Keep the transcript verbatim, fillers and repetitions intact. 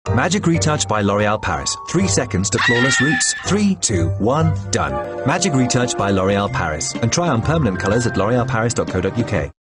Magic Retouch by L'Oreal Paris. Three seconds to flawless roots. Three, two, one, done. Magic Retouch by L'Oreal Paris. And try on permanent colours at l'oreal paris dot co dot uk.